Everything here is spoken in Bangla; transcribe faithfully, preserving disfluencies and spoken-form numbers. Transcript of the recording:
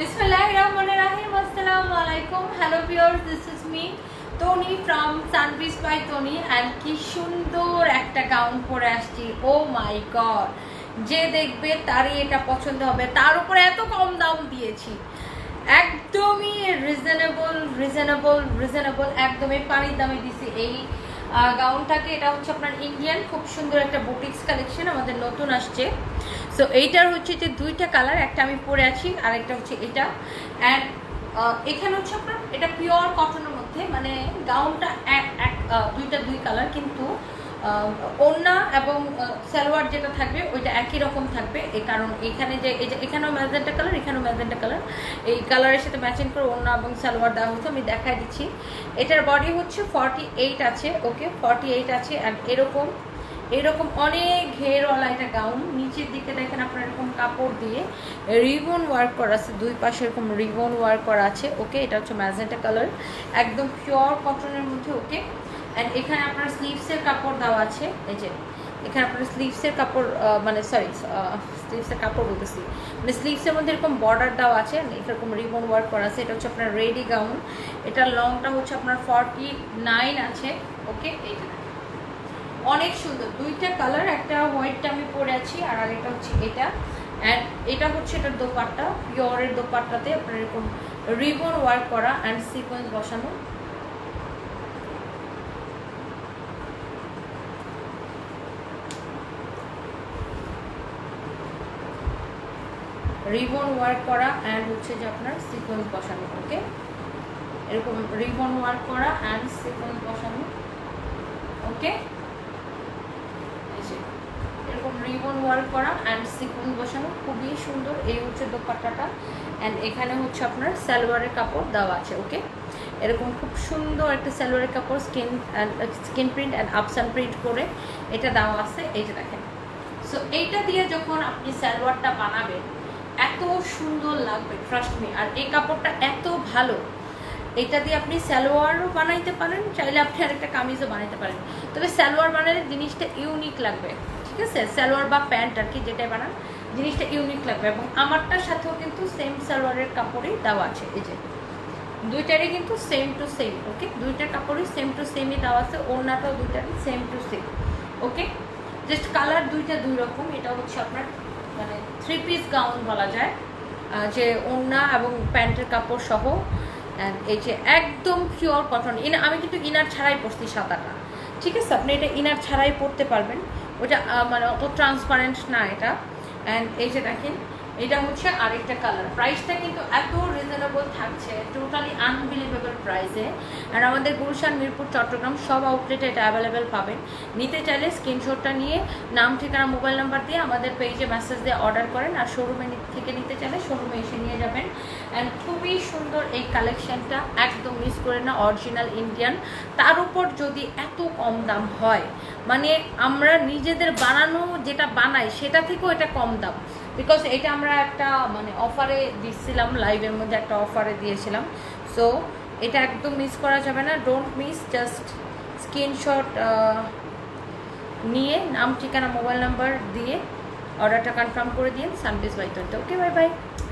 Bismillahirrahmanirrahim. Assalamualaikum. Hello viewers, this is me Tony from Sanvee by Tony and কি সুন্দর একটা গাউন পরে আসছি। ও মাই গড, যে দেখবে তারই এটা পছন্দ হবে, তার উপরে এত কম দাম দিয়েছি। একদমই রিজনেবল রিজনেবল রিজনেবল একদমই পানির দামে দিছি এই গাউনটাকে। এটা হচ্ছে আপনার ইন্ডিয়ান, খুব সুন্দর একটা বুটিক্স কালেকশন, আমাদের নতুন আসছে। সো এইটার হচ্ছে যে দুইটা কালার, একটা আমি পরে আছি আর একটা হচ্ছে এটা। অ্যান্ড এখানে হচ্ছে আপনার এটা পিওর কটনের মধ্যে, মানে গাউনটা এক এক দুইটা দুই কালার, কিন্তু ওড়না এবং সালোয়ার যেটা থাকবে ওইটা একই রকম থাকবে। এই কারণ এখানে যে এই যে এখানেও ম্যাজেন্টা কালার, এখানেও ম্যাজেন্টা কালার, এই কালারের সাথে ম্যাচিং করে ওড়না এবং সালোয়ার দেওয়া হচ্ছে। আমি দেখাই দিচ্ছি। এটার বডি হচ্ছে ফর্টি এইট আছে, ওকে ফর্টি এইট আছে। অ্যান্ড এরকম এরকম অনেক ঘেরওয়ালা একটা গাউন, নিচের দিকে দেখেন আপনার এরকম কাপড় দিয়ে রিবন ওয়ার্ক করা আছে, দুই পাশে এরকম রিবন ওয়ার্ক করা আছে, ওকে। এটা হচ্ছে ম্যাজেন্টা কালার, একদম পিওর কটনের মধ্যে, ওকে। অ্যান্ড এখানে আপনার স্লিভসের কাপড় দেওয়া আছে, এই যে এখানে আপনার স্লিভসের কাপড়, মানে সরি স্লিভসের কাপড় বলতেছি, মানে স্লিভসের মধ্যে এরকম বর্ডার দেওয়া আছে, এরকম রিবন ওয়ার্ক করা আছে। এটা হচ্ছে আপনার রেডি গাউন, এটার লংটা হচ্ছে আপনার ফর্টি নাইন আছে, ওকে। এইটা অনেক সুন্দর, দুইটা কালার, একটা হোয়াইটটা আমি পরে আছি আর আরেকটা হচ্ছে এটা। অ্যান্ড এটা হচ্ছে এটার দোপাট্টা, পিওরের দোপাট্টাতে আপনার এরকম রিবন ওয়ার্ক করা অ্যান্ড সিকোয়েন্স বসানো। রিবন ওয়ার্ক করা অ্যান্ড হচ্ছে যে আপনার সিকোয়েন্স বসানো, ওকে। এরকম রিবন ওয়ার্ক করা অ্যান্ড সিকোয়েন্স বসানো, ওকে। এরকম রিবন ওয়ার্ক করা অ্যান্ড সিকোয়েন্স বসানো, খুবই সুন্দর। এই হচ্ছে দোপাট্টাটা। অ্যান্ড এখানে হচ্ছে আপনার সালোয়ারের কাপড় দেওয়া আছে, ওকে। এরকম খুব সুন্দর একটা সালোয়ারের কাপড়, skin and skin print and আপসান প্রিন্ট করে এটা দেওয়া আছে, এইটা দেখেন। সো এইটা দিয়ে যখন আপনি সালোয়ারটা বানাবেন এত সুন্দর লাগবে, ট্রাস্ট মি। আর এই কাপড়টা এত ভালো, এটা দিয়ে আপনি সালোয়ারও বানাইতে পারেন, চাইলে আপনি আরেকটা কামিজও বানাইতে পারেন। তবে সালোয়ার বানালে জিনিসটা ইউনিক লাগবে, ঠিক আছে। সালোয়ার বা প্যান্ট আর কি যেটাই বানান, জিনিসটা ইউনিক লাগবে। এবং আমারটার সাথেও কিন্তু সেম সালোয়ারের কাপড়ই দেওয়া আছে, এই যে দুইটারই কিন্তু সেম টু সেম, ওকে। দুইটার কাপড়ই সেম টু সেমই দেওয়া আছে, ওড়নাটাও দুইটারই same to same, okay. Just colour দুইটা দুই রকম। এটা হচ্ছে আপনার মানে থ্রি পিস গাউন বলা যায়, যে ওড়না এবং প্যান্টের কাপড় সহ। অ্যান্ড এই যে একদম পিওর কটন, ইনা আমি কিন্তু ইনার ছাড়াই পরছি সাদাটা, ঠিক আছে। আপনি এটা ইনার ছাড়াই পরতে পারবেন, ওটা মানে অত ট্রান্সপারেন্ট না এটা। অ্যান্ড এই যে দেখেন, এটা হচ্ছে আরেকটা কালার। প্রাইসটা কিন্তু এত রিজনেবল থাকছে, টোটালি আনবিলিভেবল প্রাইসে। আর আমাদের গুলশান, মিরপুর, চট্টগ্রাম সব আউটলেটে এটা অ্যাভেলেবেল পাবেন। নিতে চাইলে স্ক্রিনশটটা নিয়ে নাম, ঠিকানা, মোবাইল নাম্বার দিয়ে আমাদের পেজে মেসেজ দিয়ে অর্ডার করেন। আর শোরুমে থেকে নিতে চাইলে শোরুমে এসে নিয়ে যাবেন। অ্যান্ড খুবই সুন্দর এই কালেকশানটা, একদম মিস করে না, অরিজিনাল ইন্ডিয়ান। তার উপর যদি এত কম দাম হয়, মানে আমরা নিজেদের বানানো যেটা বানাই সেটা থেকেও এটা কম দাম। বিকজ এটা আমরা একটা মানে অফারে দিচ্ছিলাম, লাইভের মধ্যে একটা অফারে দিয়েছিলাম। সো এটা একদম মিস করা যাবে না, ডোন্ট মিস। জাস্ট স্ক্রিনশট নিয়ে নাম, ঠিকানা, মোবাইল নাম্বার দিয়ে অর্ডারটা কনফার্ম করে দিন সানভিস by twenty. Okay, bye by.